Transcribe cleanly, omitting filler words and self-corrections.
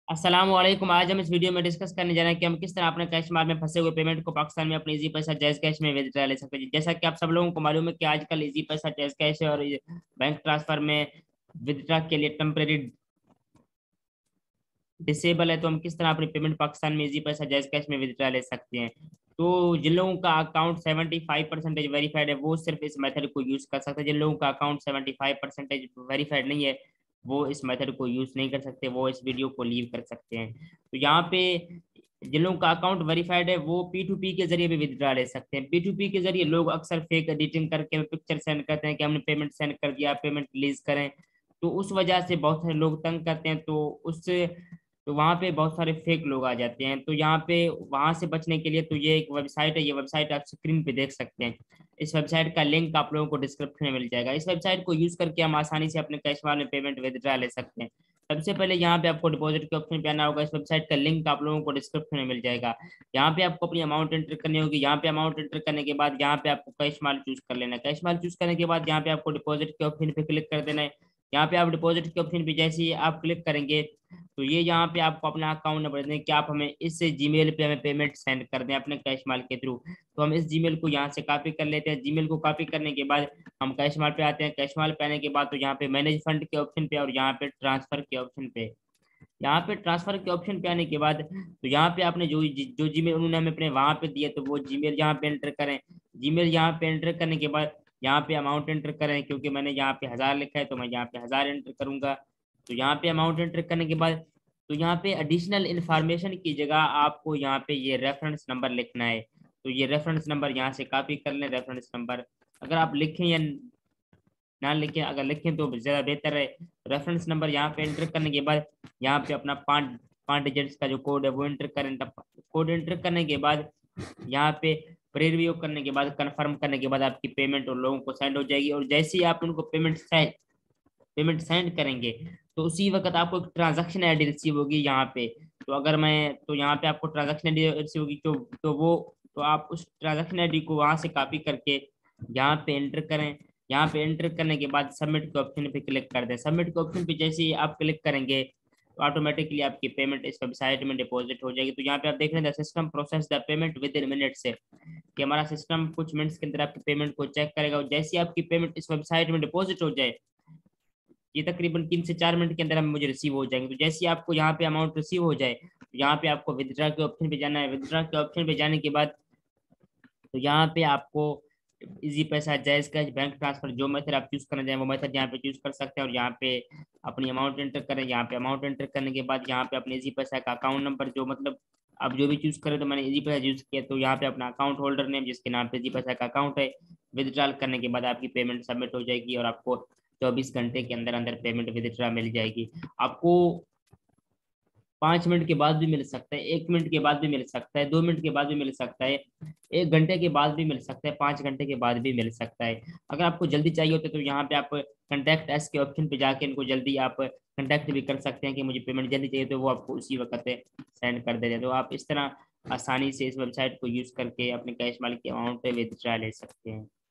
अस्सलाम वालेकुम। आज हम इस वीडियो में डिस्कस करने जा रहे हैं कि हम किस तरह अपने कैश माल में फंसे हुए पेमेंट को पाकिस्तान में अपने इजी पैसा जायज कैश में विड्रॉ ले सकते हैं। जैसा कि आप सब लोगों को मालूम है कि आजकल इजी पैसा जायज कैश और बैंक ट्रांसफर में विड्रॉ के लिए टेम्परेरी डिसेबल है, तो हम किस तरह अपनी पेमेंट पाकिस्तान में इजी पैसा जायज कैश में विड्रॉ ले सकते हैं। तो जिन लोगों का अकाउंट 75% वेरीफाइड है वो सिर्फ इस मेथड को यूज कर सकते हैं। जिन लोगों का अकाउंट 75% वेरीफाइड नहीं है वो इस मेथड को यूज नहीं कर सकते, वो इस वीडियो को लीव कर सकते हैं। तो यहाँ पे जिन लोगों का अकाउंट वेरीफाइड है वो P2P के जरिए भी विड्रॉ ले सकते हैं। P2P के जरिए लोग अक्सर फेक एडिटिंग करके पिक्चर सेंड करते हैं कि हमने पेमेंट सेंड कर दिया, पेमेंट रिलीज करें। तो उस वजह से बहुत सारे लोग तंग करते हैं, तो उससे तो वहाँ पे बहुत सारे फेक लोग आ जाते हैं। तो यहाँ पे वहाँ से बचने के लिए तो ये एक वेबसाइट है, ये वेबसाइट आप स्क्रीन पे देख सकते हैं। इस वेबसाइट का लिंक आप लोगों को डिस्क्रिप्शन में मिल जाएगा। इस वेबसाइट को यूज करके हम आसानी से अपने कैश वाले में पेमेंट विदड्रा ले सकते हैं। सबसे पहले यहाँ पे आपको डिपॉजिट के ऑप्शन पे आना होगा। इस वेबसाइट का लिंक आप लोगों को डिस्क्रिप्शन में मिल जाएगा। यहाँ पे आपको अपनी अमाउंट एंटर करनी होगी। यहाँ पे अमाउंट एंटर करने के बाद यहाँ पे आपको कैश माल चूज कर लेना है। कैश माल चूज करने के बाद यहाँ पे आपको डिपॉजिट के ऑप्शन पे क्लिक कर देना है। यहाँ पे आप डिपॉजिट के ऑप्शन पे जैसे ही आप क्लिक करेंगे तो ये यहाँ पे आपको अपना अकाउंट नंबर दें कि आप हमें इस जीमेल पे हमें पेमेंट सेंड कर दें अपने कैश माल के थ्रू। तो हम इस जीमेल को यहाँ से कॉपी कर लेते हैं। जीमेल को कॉपी करने के बाद हम कैश माल पे आते हैं। कैश माल पे आने के बाद तो यहाँ पे मैनेज फंड के ऑप्शन पे और यहाँ पे ट्रांसफर के ऑप्शन पे, यहाँ पे ट्रांसफर के ऑप्शन पे आने के बाद तो यहाँ पे आपने जो जीमेल उन्होंने हमें अपने वहां पे दिया तो वो जीमेल यहाँ पे एंटर करें। जीमेल यहाँ पे एंटर करने के बाद यहाँ पे अमाउंट एंटर करें, क्योंकि मैंने यहाँ पे 1000 लिखा है तो मैं यहाँ पे 1000 एंटर करूंगा। तो यहाँ पे अमाउंट एंटर करने के बाद तो यहाँ पे एडिशनल इन्फॉर्मेशन की जगह आपको यहाँ पे ये रेफरेंस नंबर लिखना है। तो ये रेफरेंस नंबर यहाँ से कॉपी कर लें। रेफरेंस नंबर अगर आप लिखें या ना लिखें, अगर लिखें तो ज़्यादा बेहतर है। रेफरेंस नंबर यहाँ पे एंटर करने के बाद यहाँ पे अपना पाँच पाँच डिजिट्स का जो कोड है वो एंटर करें। कोड एंटर करने के बाद यहाँ पे प्रीव्यू करने के बाद कंफर्म करने के बाद आपकी पेमेंट उन लोगों को सेंड हो जाएगी। और जैसे ही आप उनको पेमेंट सेंड करेंगे तो उसी वक्त आपको एक ट्रांजैक्शन आईडी रिसीव होगी यहाँ पे। तो अगर मैं तो यहाँ पे आपको ट्रांजैक्शन आईडी रिसीव होगी तो आप उस ट्रांजैक्शन आईडी को वहां से कॉपी करके यहाँ पे एंटर करें। यहाँ पे एंटर करने के बाद सबमिट के ऑप्शन पे क्लिक कर दें। सबमिट के ऑप्शन पे जैसे ही आप क्लिक करेंगे तो ऑटोमेटिकली आपकी पेमेंट इस वेबसाइट में डिपॉजिट हो जाएगी। तो यहाँ पे आप देख रहे हैं system process the payment within minute से, कि हमारा सिस्टम कुछ मिनट्स के अंदर आपकी पेमेंट को चेक करेगा। और जैसे ही आपकी पेमेंट इस वेबसाइट में डिपॉजिट हो जाए, ये तकरीबन 3 से 4 मिनट के अंदर हम मुझे रिसीव हो जाएंगे। तो जैसे ही आपको यहाँ पे अमाउंट रिसीव हो जाए तो यहाँ पे आपको विदड्रा के ऑप्शन पे जाना है। विदड्रा के ऑप्शन पे जाने के बाद तो यहाँ पे आपको इजी पैसा जायज कैश बैंक ट्रांसफर जो मेथड आप चूज करना चाहें वो मेथड यहाँ पे चूज कर सकते हैं। और यहाँ पे अपनी अमाउंट एंटर करें। यहाँ पे अमाउंट एंटर करने के बाद यहाँ पे अपने इजी पैसा का अकाउंट नंबर जो मतलब आप जो भी चूज करें, तो मैंने इजी पैसा यूज किया तो यहाँ पे अपना अकाउंट होल्डर नेम जिसके नाम पे इजी पैसा का अकाउंट है विदड्रॉल करने के बाद आपकी पेमेंट सबमिट हो जाएगी और आपको 24 घंटे के अंदर अंदर पेमेंट विदड्रॉ मिल जाएगी। आपको 5 मिनट के बाद भी मिल सकता है, 1 मिनट के बाद भी मिल सकता है, 2 मिनट के बाद भी मिल सकता है, 1 घंटे के बाद भी मिल सकता है, 5 घंटे के बाद भी मिल सकता है। अगर आपको जल्दी चाहिए होता है तो यहाँ पे आप कंटेक्ट एस के ऑप्शन पे जाके इनको जल्दी आप कंटेक्ट भी कर सकते हैं कि मुझे पेमेंट जल्दी चाहिए, तो वो आपको उसी वक्त सेंड कर देते हैं। तो आप इस तरह आसानी से इस वेबसाइट को यूज करके अपने कैश माल की अमाउंट पे विदड्रॉ ले सकते हैं।